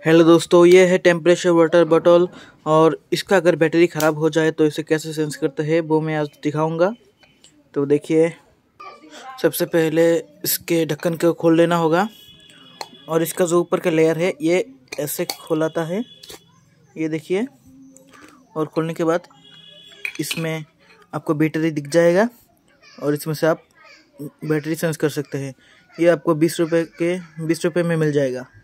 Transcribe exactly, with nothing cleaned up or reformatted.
Hello दोस्तों, ये है टेम्परेचर वाटर बॉटल। और इसका अगर बैटरी ख़राब हो जाए तो इसे कैसे सेंस करते हैं वो मैं आज दिखाऊंगा। तो देखिए, सबसे पहले इसके ढक्कन को खोल लेना होगा और इसका जो ऊपर का लेयर है ये ऐसे खोलाता है, ये देखिए। और खोलने के बाद इसमें आपको बैटरी दिख जाएगा और इसमें से आप बैटरी सेंस कर सकते हैं। ये आपको बीस रुपए के बीस रुपए में मिल जाएगा।